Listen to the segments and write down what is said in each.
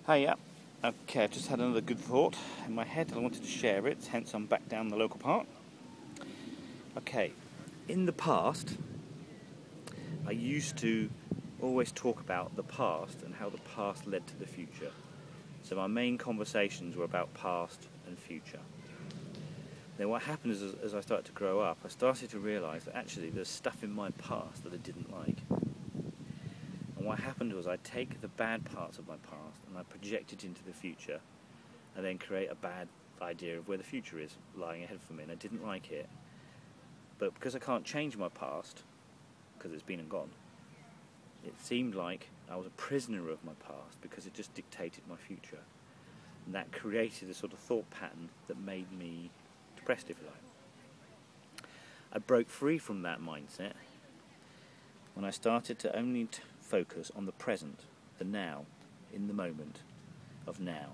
Hi, yeah. Okay, I've just had another good thought in my head and I wanted to share it, hence I'm back down the local park. Okay, in the past, I used to always talk about the past and how the past led to the future. So my main conversations were about past and future. Then what happened is, as I started to grow up, I started to realise that actually there's stuff in my past that I didn't like. And what happened was I'd take the bad parts of my past and I'd project it into the future and then create a bad idea of where the future is lying ahead for me, and I didn't like it. But because I can't change my past, because it's been and gone, it seemed like I was a prisoner of my past because it just dictated my future. And that created a sort of thought pattern that made me depressed, if you like. I broke free from that mindset when I started to only focus on the present, the now, in the moment of now.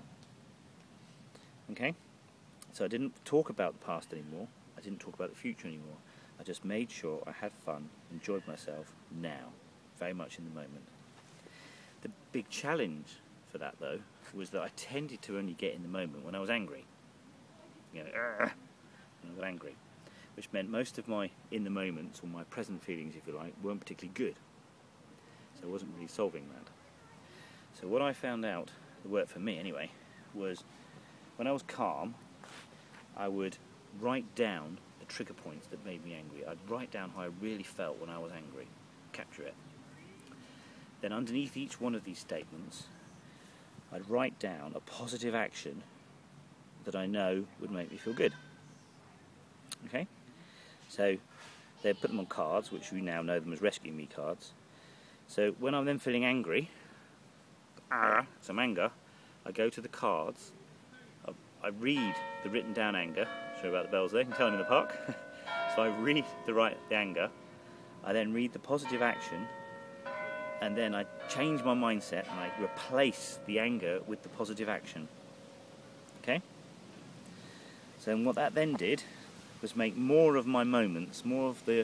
Okay? So I didn't talk about the past anymore, I didn't talk about the future anymore. I just made sure I had fun, enjoyed myself now, very much in the moment. The big challenge for that, though, was that I tended to only get in the moment when I was angry. When I got angry. Which meant most of my in the moments, or my present feelings, if you like, weren't particularly good. So I wasn't really solving that. So what I found out, that worked for me anyway, was when I was calm, I would write down the trigger points that made me angry. I'd write down how I really felt when I was angry, capture it. Then underneath each one of these statements, I'd write down a positive action that I know would make me feel good. Okay? So they'd put them on cards, which we now know them as Rescue Me cards. So when I'm then feeling angry, some anger, I go to the cards, I read the written down anger. Sorry about the bells there, you can tell I'm in the park. So I read the anger, I then read the positive action, and then I change my mindset and I replace the anger with the positive action. Okay? So what that then did was make more of my moments, more of the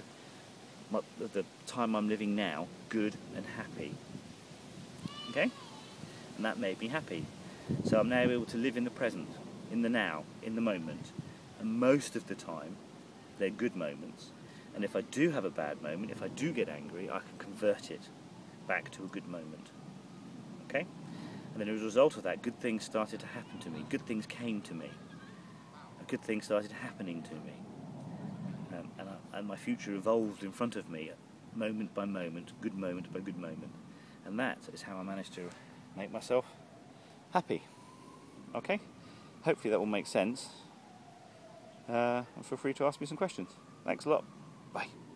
time I'm living now, good and happy. Okay? And that made me happy. So I'm now able to live in the present, in the now, in the moment. And most of the time, they're good moments. And if I do have a bad moment, if I do get angry, I can convert it back to a good moment. Okay? And then as a result of that, good things started to happen to me. Good things came to me. Good things started happening to me. And my future evolved in front of me, moment by moment by good moment. And that is how I managed to make myself happy. Okay? Hopefully that will make sense. And feel free to ask me some questions. Thanks a lot. Bye.